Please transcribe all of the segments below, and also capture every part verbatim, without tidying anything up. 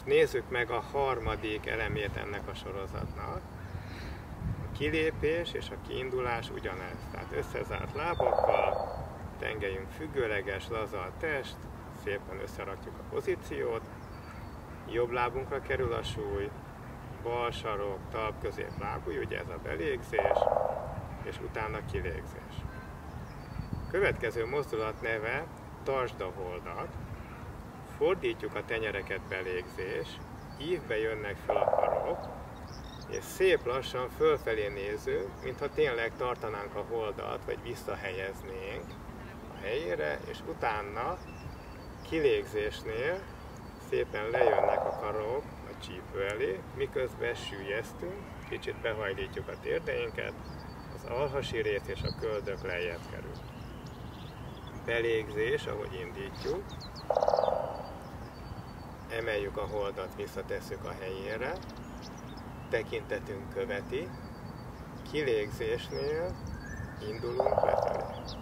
nézzük meg a harmadik elemét ennek a sorozatnak. A kilépés és a kiindulás ugyanez. Tehát összezárt lábakkal, tengelyünk függőleges, laza a test, szépen összerakjuk a pozíciót, jobb lábunkra kerül a súly, bal sarok, talp, közép, lábúj, ugye ez a belégzés, és utána kilégzés. A következő mozdulat neve tartsd a holdat, fordítjuk a tenyereket, belégzés, ívbe jönnek fel a karok, és szép lassan fölfelé nézünk, mintha tényleg tartanánk a holdat, vagy visszahelyeznénk a helyére, és utána kilégzésnél szépen lejönnek a karok a csípő elé, miközben süllyesztünk, kicsit behajlítjuk a térdeinket, az alhasi rész és a köldök lejjebb kerül. Belégzés, ahogy indítjuk, emeljük a holdat, visszatesszük a helyére, tekintetünk követi, kilégzésnél indulunk lefelé.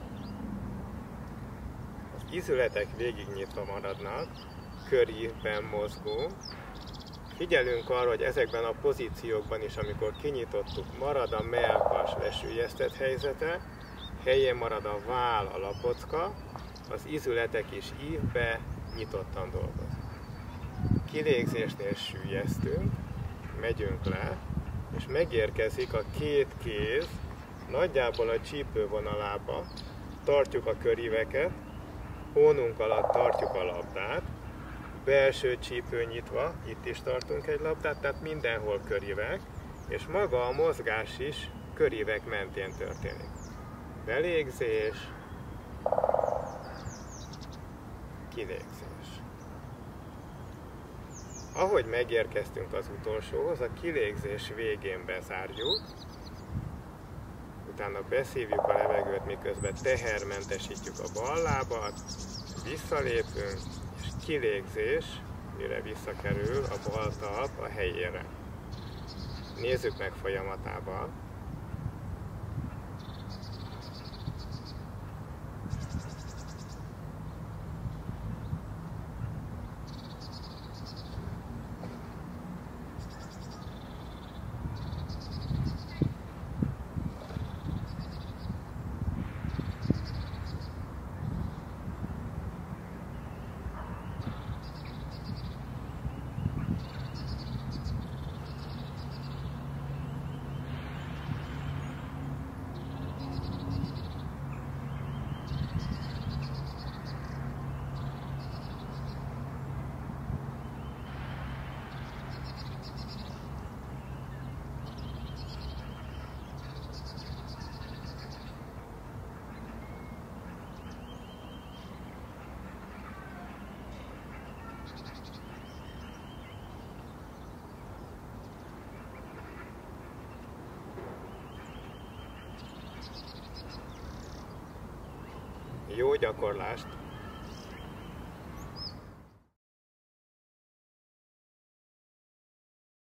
Az ízületek végig nyitva maradnak, körívben mozgunk. Figyelünk arra, hogy ezekben a pozíciókban is, amikor kinyitottuk, marad a mellkas lesüllyesztett helyzete, helyén marad a váll, a lapocka, az ízületek is ívbe nyitottan dolgoznak. Kilégzésnél süllyesztünk, megyünk le, és megérkezik a két kéz nagyjából a csípő vonalába, tartjuk a köríveket, hónunk alatt tartjuk a labdát, belső csípő nyitva, itt is tartunk egy labdát, tehát mindenhol körívek, és maga a mozgás is körívek mentén történik. Belégzés, kilégzés. Ahogy megérkeztünk az utolsóhoz, a kilégzés végén bezárjuk, utána beszívjuk a levegőt, miközben tehermentesítjük a bal lábat, visszalépünk, és kilégzés, mire visszakerül a bal talp a helyére. Nézzük meg folyamatában. Jó gyakorlást!